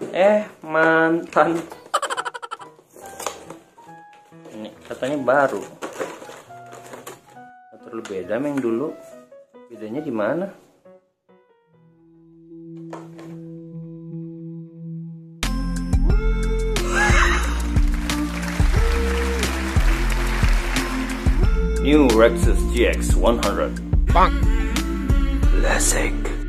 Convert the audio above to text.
Mantan. Ini katanya baru. Terlalu beda sama yang dulu. Bedanya di mana? New Lexus GX 100. Bang. Classic.